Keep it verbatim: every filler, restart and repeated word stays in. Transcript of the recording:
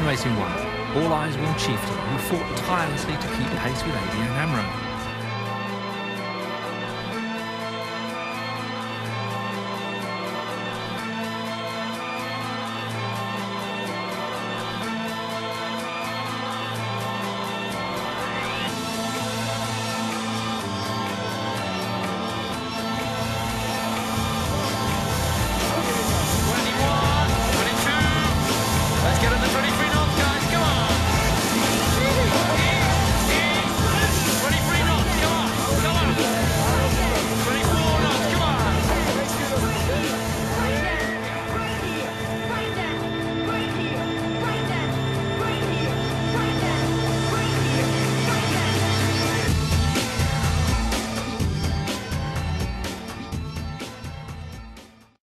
Racing One, all eyes were on Chieftain, who fought tirelessly to keep pace with Adrian Amro.